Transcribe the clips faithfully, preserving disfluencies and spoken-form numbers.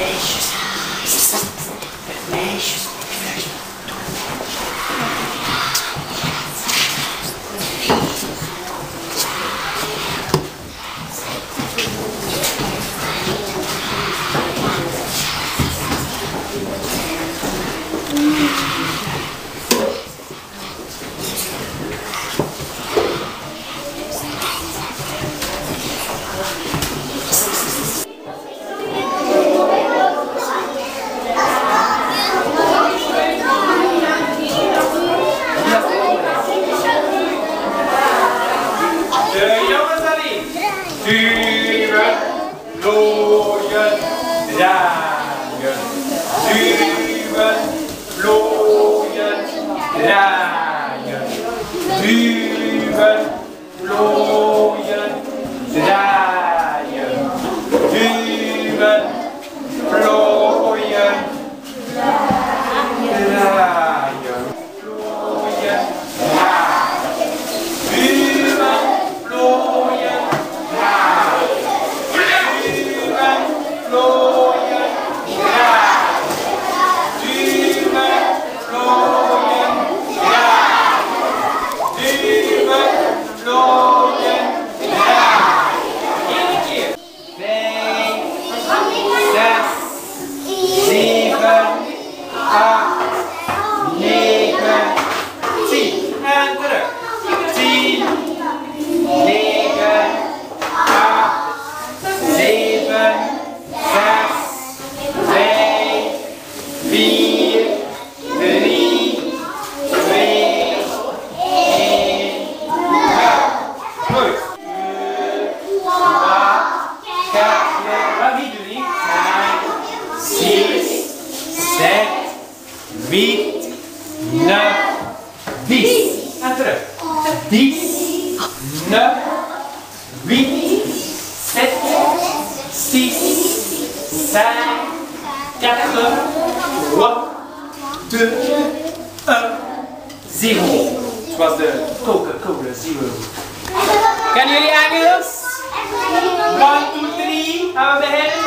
meisjes. Meisjes. Duwen, plooien, draaien. Duwen, plooien, draaien. Duwen, plooien, draaien. Duwen, plooien, draaien. Plooien, draaien. Duwen, plooien. Wit, ne, vis. En terug. Vis, ne, wit, sept, six, cinq, quatre, trois, deux, un, zero. Zoals de Coca-Cola Zero. Kennen jullie Engels? one, two, three. Gaan we beginnen?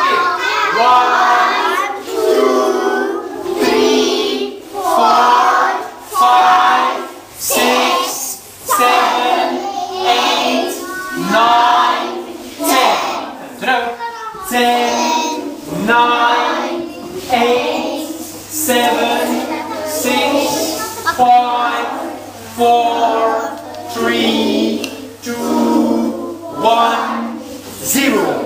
one, two, three. Four, five, six, seven, eight, nine, ten. Terug. Ten, nine, eight, seven, six, five, four, three, two, one, zero.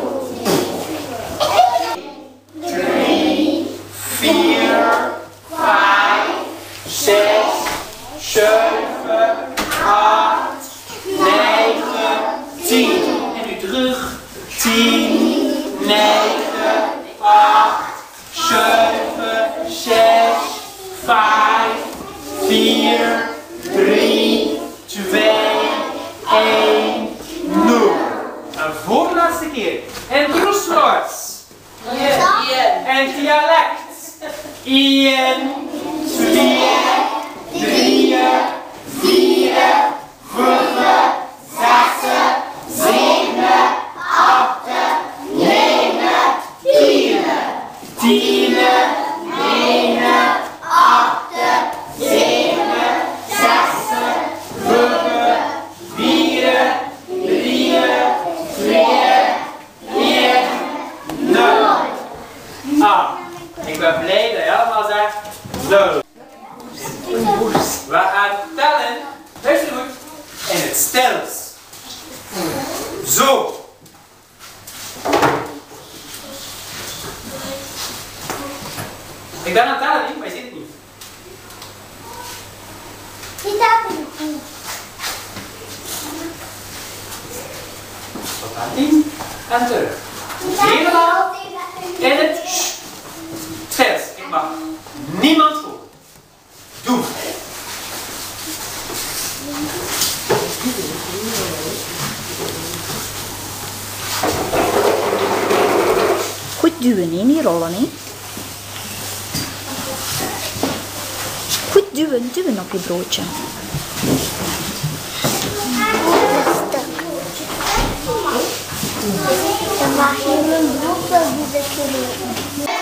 Three, vier, vijf, zes, zeven, acht, negen, tien. En nu terug. Tien, negen, acht, zeven, zes, vijf, vier, drie, twee, één, nul. En voor de laatste keer. En Roeswoords. En dialect. één, twee, drie, vier, vijf, zes, zeven, acht, negen, tien. tien, negen, acht, zeven, zes, vijf, vier, drie, twee, één, nul. Ah, ik ben blij dat je allemaal zegt nul. We gaan tellen, luister goed, in het stils. Zo. Ik ben aan het tellen, niet, maar je ziet het niet. Tot aan tien en terug. Helemaal in het stils. Ik mag niemand voor. Doe. Goed duwen, hè? Niet rollen, hè? Goed duwen, duwen op je broodje. Dan mag je mijn broek wel goed doen.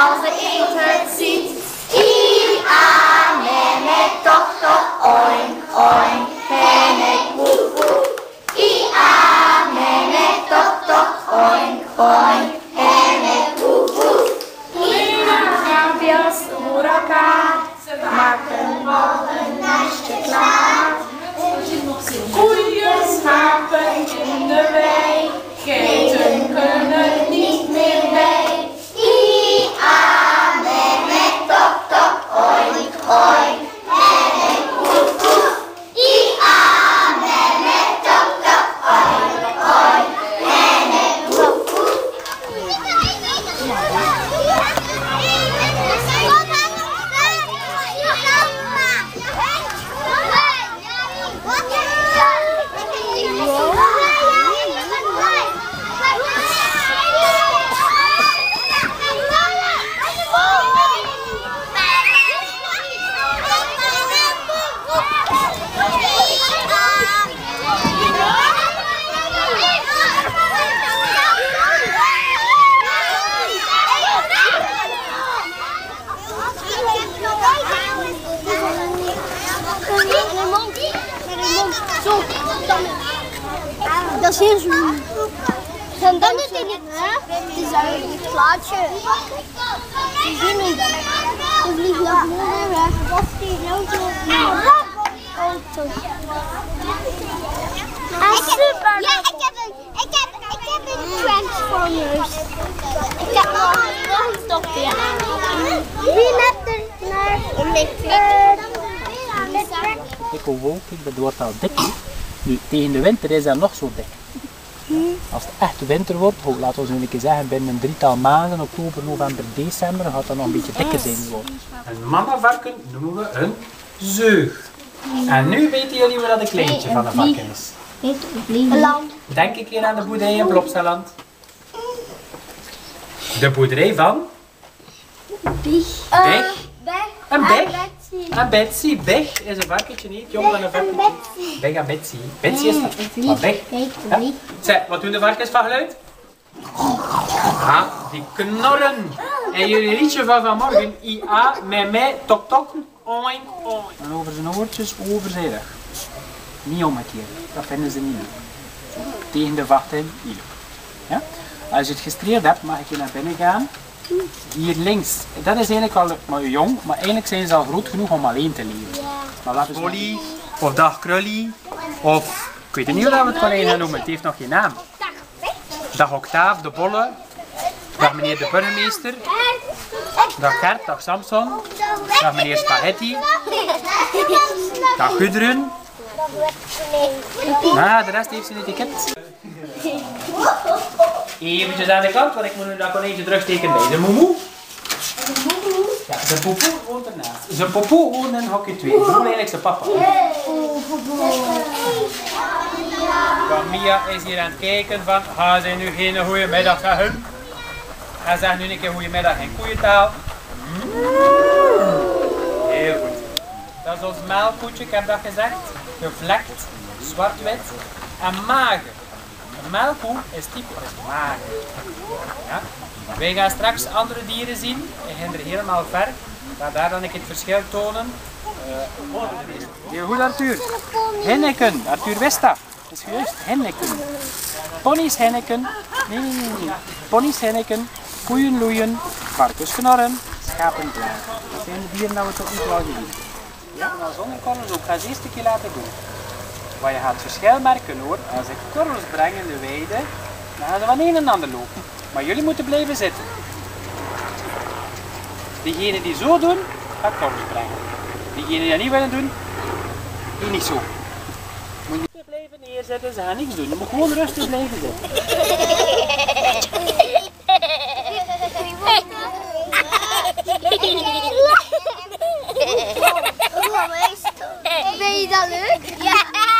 als de eend het ziet. I-a, mene, tok, tok, oink, oink, hennek, woef, woef. I-a, mene, tok, tok, oink, oink, hennek, woef, woef. Kleine schaapjes door elkaar, ze maken al een nestje klaar. Koeien, schapen in de wei, geiten kunnen niet meer bij. I-a, mene, tok, tok, oink, oink, hennek, woef, woef. I-a, mene, tok, tok, oink, oink, hennek, woef, woef. Dat is heel zoen. En dan doet hij dit. Het is een plaatje. Die zien we dan. We vliegen naar beneden weg. Of die auto. Auto. Ah, super. Ja, ik heb een, ik heb, ik heb een Transformers. Ik heb nog een stopje. Wie let er naar? Dikke wolk, dat wordt al dik. Nu, tegen de winter is dat nog zo dik. Als het echt winter wordt, oh, laten we zo een keer zeggen, binnen een drietal maanden, oktober, november, december, gaat dat nog een beetje dikker zijn worden. Een mamavarken noemen we een zeug. En nu weten jullie wat het kleintje van een varken is. Een lam. Denk een keer aan de boerderij in Plopsaland. De boerderij van? Big. Big. Een Big. Betsy. En Betsy. Big is een varkentje, niet jong dan een varkentje. Big en Betsy. Betsy is dat. Maar Big. Ja. Zeg, wat doen de varkens van geluid? Ja, die knorren. En jullie liedje van vanmorgen. I-a, met mij, tok tok, oink, oink. En over zijn oortjes, over zijn rug. Niet omgekeerd. Dat vinden ze niet leuk. Zo, tegen de vacht in, niet leuk. Ja? Als je het gestreeld hebt, mag ik je naar binnen gaan. Hier links, dat is eigenlijk al maar jong, maar eigenlijk zijn ze al groot genoeg om alleen te leven. Maar laten we Polly, of dag Krully, of ik weet niet hoe we het konijn gaan noemen, het heeft nog geen naam. Dag Octaaf, de Bolle, dag meneer de burgemeester, dag Gert, dag Samson, dag meneer Spaghetti, dag Gudrun. Nou, de rest heeft zijn etiket. Eventjes aan de kant, want ik moet nu dat konijntje terugsteken bij zijn moemoe. Ja, zijn poepoe woont ernaast. Zijn poepoe woont in hokje twee. Ik bedoel eigenlijk zijn papa. Want Mia is hier aan het kijken van, gaan ze nu geen goede middag zeggen? Hij zegt nu een keer goeiemiddag in koeientaal. Heel goed. Dat is ons melkkoetje, ik heb dat gezegd. Gevlekt, zwart-wit en mager. Een melkkoe is typisch mager. Ja? Wij gaan straks andere dieren zien. Ik ga er helemaal ver. Ik ga daar dan een keer het verschil tonen. Uh, Heel goed, Arthur. Henneken. Arthur wist dat. Dat is juist. Henneken. Ponies henneken. Nee, nee, nee, nee. Ponies henneken. Koeien loeien. Varkens knorren. Schapen klaar. Dat zijn de dieren die we tot nu toe al gezien. Ja, maar zonder korrels ook. Ik ga ze eerst een keer laten doen. Maar je gaat het verschil merken hoor. Als ik korrels breng in de weide, dan gaan ze van een en ander lopen. Maar jullie moeten blijven zitten. Diegenen die zo doen, gaat korrels brengen. Diegenen die dat niet willen doen, die niet zo. Moet je blijven neerzetten, ze gaan niks doen. Je moet gewoon rustig blijven zitten. Vind je dat leuk? Ja.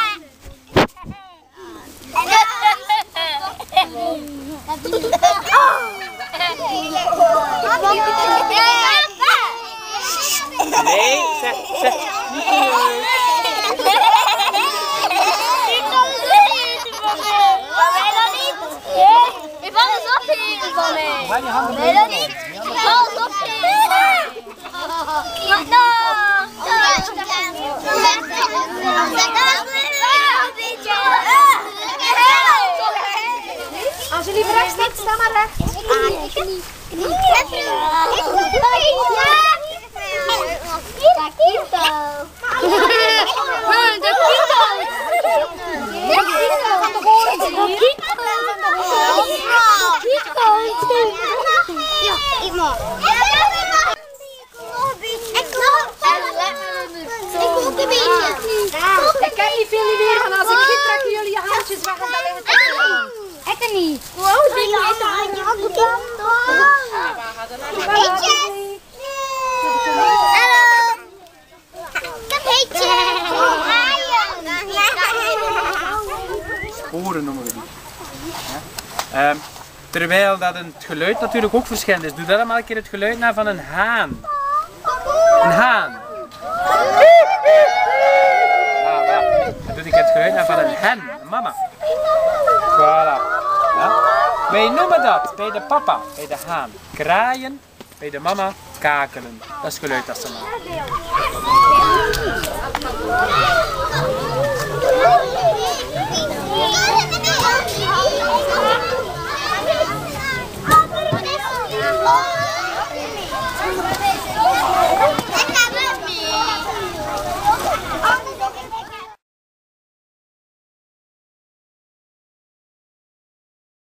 Nee, zeg, zeg, niet zo leuk. Ik val eens opgeven van mij. Waar je handen Nee, dat niet. Als je liever rechts staat, sta maar rechts. Ik ken niet veel meer van als ik giet, trekken jullie je handjes weg om dat even te doen. Ik er niet. Wow, die is er aan je handen. Sporen noemen we die. Ja. Um, terwijl dat het geluid natuurlijk ook verschillend is. Doe dat allemaal een keer het geluid na van een haan. Een haan. Ah, ja. Dan doe ik het geluid na van een hen, een mama. Voilà. Ja. Wij noemen dat bij de papa, bij de haan, kraaien, bij de mama kakelen. Dat is het geluid dat ze maken. Oh,